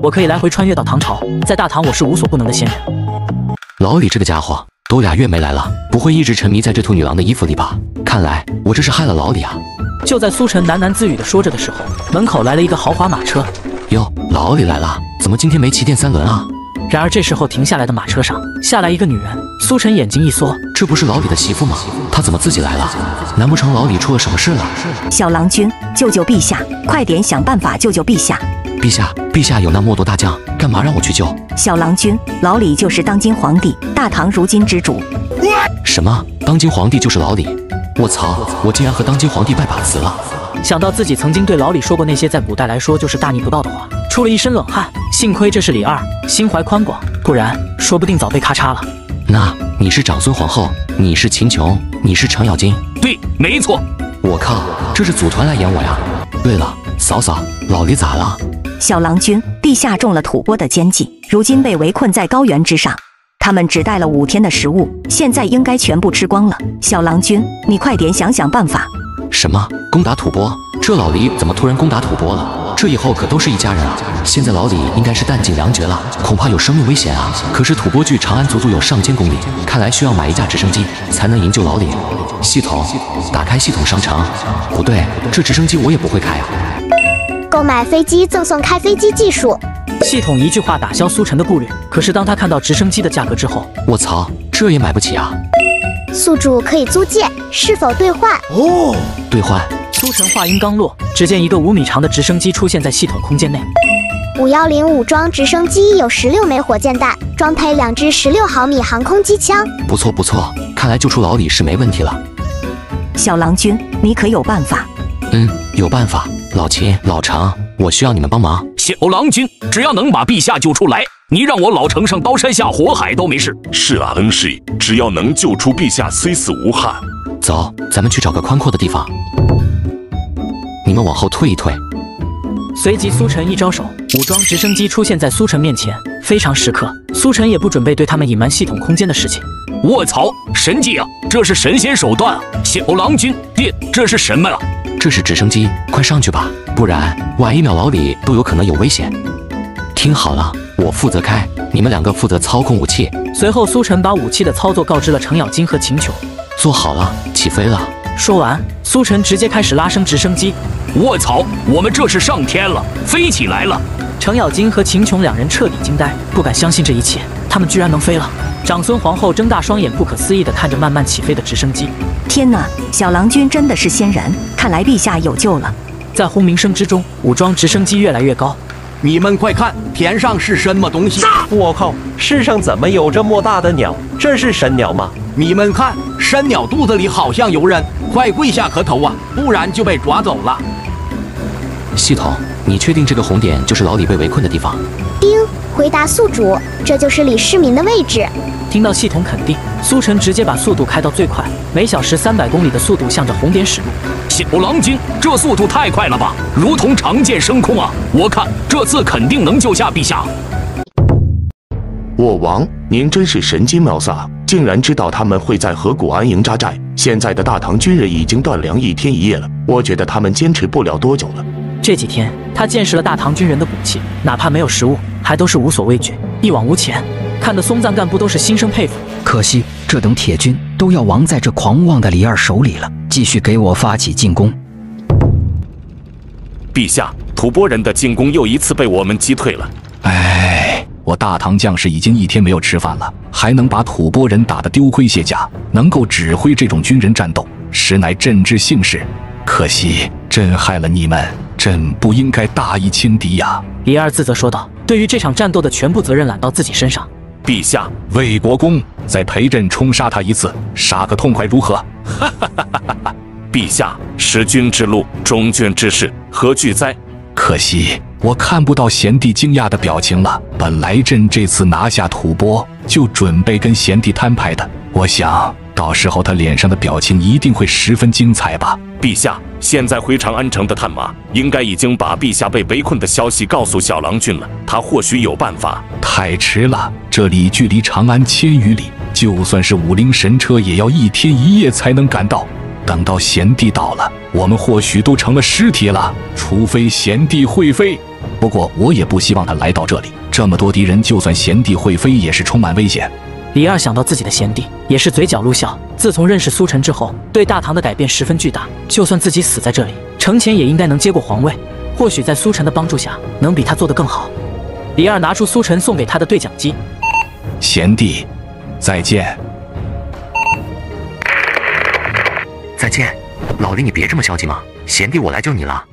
我可以来回穿越到唐朝，在大唐我是无所不能的仙人。 老李这个家伙都2月没来了，不会一直沉迷在这兔女郎的衣服里吧？看来我这是害了老李啊！ 就在苏晨喃喃自语地说着的时候，门口来了一个豪华马车。 哟，老李来了，怎么今天没骑电3轮啊？ 然而这时候停下来的马车上下来一个女人，苏晨眼睛一缩， 这不是老李的媳妇吗？她怎么自己来了？难不成老李出了什么事了？ 小郎君，救救陛下！快点想办法救救陛下！ 陛下有那么多大将，干嘛让我去救？ 小郎君，老李就是当今皇帝，大唐如今之主。 什么？当今皇帝就是老李？我操！我竟然和当今皇帝拜把子了！ 想到自己曾经对老李说过那些在古代来说就是大逆不道的话，出了一身冷汗。幸亏这是李二，心怀宽广，不然说不定早被咔嚓了。 那你是长孙皇后，你是秦琼，你是程咬金？ 对，没错。 我靠，这是组团来演我呀！对了，嫂嫂，老李咋了？ 小郎君，陛下中了吐蕃的奸计，如今被围困在高原之上。他们只带了5天的食物，现在应该全部吃光了。小郎君，你快点想想办法。 什么？攻打吐蕃？这老李怎么突然攻打吐蕃了？这以后可都是一家人啊！现在老李应该是弹尽粮绝了，恐怕有生命危险啊！可是吐蕃距长安足足有上千公里，看来需要买一架直升机才能营救老李。系统，打开系统商城。不对，这直升机我也不会开啊！ 购买飞机赠送开飞机技术。 系统一句话打消苏晨的顾虑，可是当他看到直升机的价格之后， 我操，这也买不起啊！ 宿主可以租借，是否兑换？ 哦，兑换。 苏晨话音刚落，只见一个5米长的直升机出现在系统空间内。 510武装直升机有16枚火箭弹，装配2支16毫米航空机枪。 不错不错，看来救出老李是没问题了。 小郎君，你可有办法？ 有办法。老秦、老程，我需要你们帮忙。 小郎君，只要能把陛下救出来，你让我老程上刀山下火海都没事。 是啊，恩师，只要能救出陛下，虽死无憾。 走，咱们去找个宽阔的地方。你们往后退一退。 随即苏晨一招手，武装直升机出现在苏晨面前。非常时刻，苏晨也不准备对他们隐瞒系统空间的事情。 卧槽，神技啊！这是神仙手段啊！小郎君，爹，这是什么啊？ 这是直升机，快上去吧，不然晚1秒老李都有可能有危险。听好了，我负责开，你们2个负责操控武器。 随后苏晨把武器的操作告知了程咬金和秦琼。 做好了，起飞了。 说完，苏晨直接开始拉升直升机。 卧槽，我们这是上天了，飞起来了！ 程咬金和秦琼2人彻底惊呆，不敢相信这一切，他们居然能飞了。长孙皇后睁大双眼，不可思议地看着慢慢起飞的直升机。 天哪，小郎君真的是仙人，看来陛下有救了。 在轰鸣声之中，武装直升机越来越高。 你们快看，天上是什么东西？ 我靠，世上怎么有这么大的鸟？这是神鸟吗？ 你们看，神鸟肚子里好像有人，快跪下磕头啊，不然就被抓走了。 系统，你确定这个红点就是老李被围困的地方？ 丁，回答宿主，这就是李世民的位置。 听到系统肯定，苏晨直接把速度开到最快，每小时300公里的速度向着红点驶入。 小郎君，这速度太快了吧，如同长剑升空啊！我看这次肯定能救下陛下。 我王，您真是神机妙算，竟然知道他们会在河谷安营扎寨。现在的大唐军人已经断粮1天1夜了，我觉得他们坚持不了多久了。 这几天，他见识了大唐军人的骨气，哪怕没有食物，还都是无所畏惧，一往无前，看得松赞干部都是心生佩服。 可惜这等铁军都要亡在这狂妄的李二手里了，继续给我发起进攻。 陛下，吐蕃人的进攻又一次被我们击退了。 哎，我大唐将士已经1天没有吃饭了，还能把吐蕃人打得丢盔卸甲，能够指挥这种军人战斗，实乃朕之幸事。可惜朕害了你们，朕不应该大意轻敌呀。 李二自责说道：“对于这场战斗的全部责任揽到自己身上。” 陛下， 魏国公，再陪朕冲杀他1次，杀个痛快如何？ 哈哈哈哈哈！陛下，弑君之路，忠君之事，何惧哉？ 可惜我看不到贤弟惊讶的表情了。本来朕这次拿下吐蕃，就准备跟贤弟摊牌的，我想到时候他脸上的表情一定会十分精彩吧。 陛下，现在回长安城的探马应该已经把陛下被围困的消息告诉小郎君了，他或许有办法。 太迟了，这里距离长安1000余里，就算是武陵神车也要1天1夜才能赶到。等到贤弟到了，我们或许都成了尸体了，除非贤弟会飞。 不过我也不希望他来到这里，这么多敌人，就算贤弟会飞也是充满危险。 李二想到自己的贤弟，也是嘴角露笑。自从认识苏晨之后，对大唐的改变十分巨大。就算自己死在这里，程前也应该能接过皇位。或许在苏晨的帮助下，能比他做得更好。李二拿出苏晨送给他的对讲机， 贤弟，再见。 再见，老李，你别这么消极嘛，贤弟我来救你了。